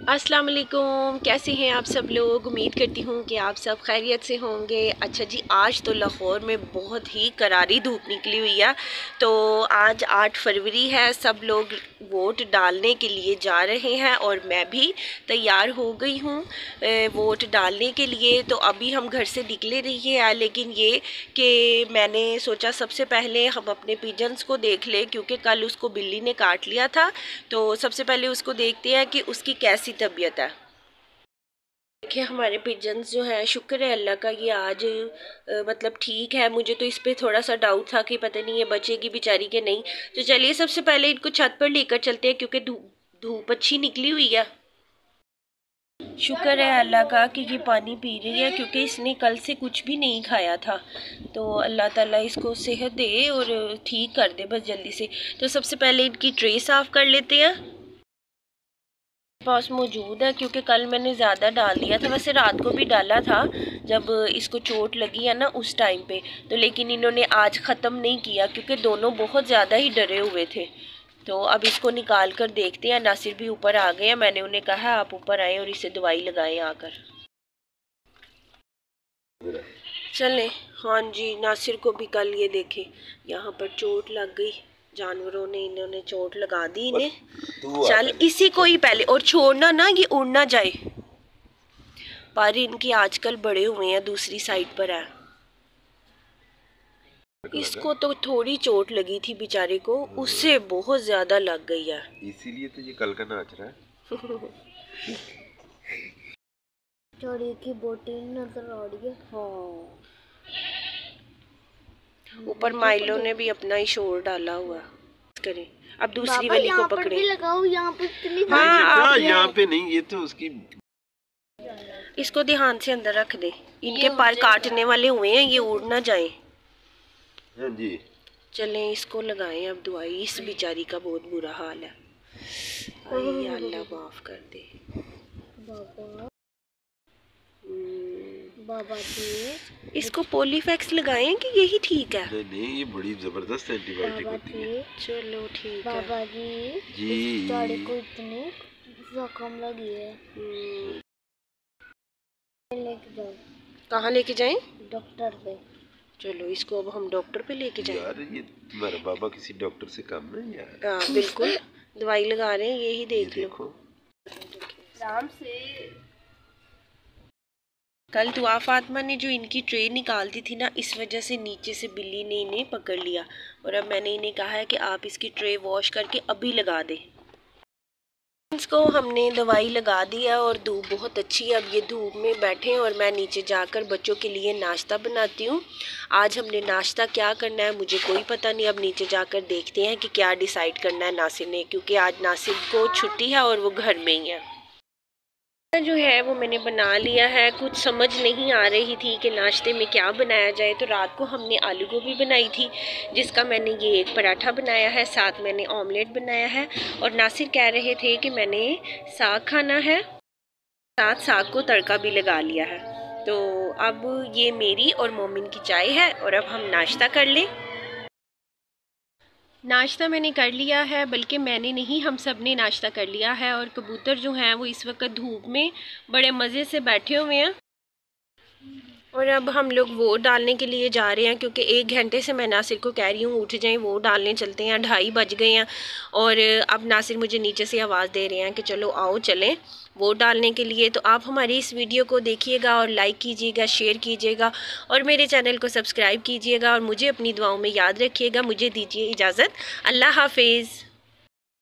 अस्सलाम वालेकुम, कैसे हैं आप सब लोग। उम्मीद करती हूँ कि आप सब खैरियत से होंगे। अच्छा जी, आज तो लाहौर में बहुत ही करारी धूप निकली हुई है। तो आज 8 फरवरी है, सब लोग वोट डालने के लिए जा रहे हैं और मैं भी तैयार हो गई हूँ वोट डालने के लिए। तो अभी हम घर से निकले रही है, लेकिन ये कि मैंने सोचा सबसे पहले हम अपने पिजन्स को देख लें, क्योंकि कल उसको बिल्ली ने काट लिया था। तो सबसे पहले उसको देखते हैं कि उसकी कैसी तबीयत है। देखिए हमारे पिजन्स जो है, शुक्र है अल्लाह का, ये आज मतलब ठीक है। मुझे तो इस पे थोड़ा सा डाउट था कि पता नहीं ये बचेगी बेचारी के नहीं। तो चलिए सबसे पहले इनको छत पर लेकर चलते हैं, क्योंकि धूप अच्छी निकली हुई है। शुक्र है अल्लाह का कि ये पानी पी रही है, क्योंकि इसने कल से कुछ भी नहीं खाया था। तो अल्लाह ताला इसको सेहत दे और ठीक कर दे बस जल्दी से। तो सबसे पहले इनकी ट्रे साफ़ कर लेते हैं। पास मौजूद है, क्योंकि कल मैंने ज़्यादा डाल दिया था। वैसे रात को भी डाला था जब इसको चोट लगी है ना, उस टाइम पे। तो लेकिन इन्होंने आज ख़त्म नहीं किया, क्योंकि दोनों बहुत ज़्यादा ही डरे हुए थे। तो अब इसको निकाल कर देखते हैं। नासिर भी ऊपर आ गए हैं, मैंने उन्हें कहा आप ऊपर आए और इसे दवाई लगाएं आकर। चलें। हाँ जी, नासिर को भी कल ये देखे यहाँ पर चोट लग गई, जानवरों ने इन्होंने चोट लगा दी इन्हें। चल इसी को ही पहले, और छोड़ना ना ये उड़ ना जाए। पर इनकी आजकल बड़े हुए हैं, दूसरी साइड पर है। इसको तो थोड़ी चोट लगी थी बेचारे को, उससे बहुत ज्यादा लग गई है, इसीलिए तो ये कल का नाच रहा है। चोरी की बोटी नजर आ रही है। हाँ, ऊपर माइलो ने भी अपना ही शोर डाला हुआ। करें अब दूसरी वाली को पकड़े। लगाओ यहाँ पे इतनी। हाँ, यहाँ पे नहीं, ये तो उसकी। इसको ध्यान से अंदर रख दे, इनके पर काटने वाले हुए हैं, ये उड़ ना जाए। हाँ जी, चलें इसको लगाएं अब दवाई। इस बेचारी का बहुत बुरा हाल है। अल्लाह माफ कर दे। बाबा जी, इसको पोलीफैक्स लगाएं कि यही ठीक है? नहीं नहीं, ये बड़ी जबरदस्त एंटीबायोटिक होती है। चलो ठीक है। बाबा जी, जी, दाढ़ी को इतनी जख्म लगी है। लेके जाओ। कहाँ लेके जाएं? डॉक्टर पे। चलो इसको अब हम डॉक्टर पे लेके जाएं। यार ये तुम्हारा बाबा किसी डॉक्टर से कम है यार। हाँ बिल्कुल, दवाई लगा रहे हैं, यही देख लो। देखो आराम से। कल दुआ फातिमा ने जो इनकी ट्रे निकाल दी थी ना, इस वजह से नीचे से बिल्ली ने इन्हें पकड़ लिया। और अब मैंने इन्हें कहा है कि आप इसकी ट्रे वॉश करके अभी लगा दें। इसको हमने दवाई लगा दी है और धूप बहुत अच्छी है। अब ये धूप में बैठे और मैं नीचे जाकर बच्चों के लिए नाश्ता बनाती हूँ। आज हमने नाश्ता क्या करना है मुझे कोई पता नहीं। अब नीचे जाकर देखते हैं कि क्या डिसाइड करना है नासिर ने, क्योंकि आज नासिर को छुट्टी है और वो घर में ही है। जो है वो मैंने बना लिया है। कुछ समझ नहीं आ रही थी कि नाश्ते में क्या बनाया जाए, तो रात को हमने आलू गोभी बनाई थी, जिसका मैंने ये एक पराठा बनाया है, साथ मैंने ऑमलेट बनाया है। और नासिर कह रहे थे कि मैंने साग खाना है, साथ साग को तड़का भी लगा लिया है। तो अब ये मेरी और मोमिन की चाय है और अब हम नाश्ता कर लें। नाश्ता मैंने कर लिया है, बल्कि मैंने नहीं, हम सब ने नाश्ता कर लिया है। और कबूतर जो हैं वो इस वक्त धूप में बड़े मज़े से बैठे हुए हैं। और अब हम लोग वोट डालने के लिए जा रहे हैं, क्योंकि 1 घंटे से मैं नासिर को कह रही हूँ उठ जाएं, वोट डालने चलते हैं। 2:30 बज गए हैं और अब नासिर मुझे नीचे से आवाज़ दे रहे हैं कि चलो आओ चलें वोट डालने के लिए। तो आप हमारी इस वीडियो को देखिएगा और लाइक कीजिएगा, शेयर कीजिएगा और मेरे चैनल को सब्सक्राइब कीजिएगा और मुझे अपनी दुआओं में याद रखिएगा। मुझे दीजिए इजाज़त। अल्लाह हाफिज़।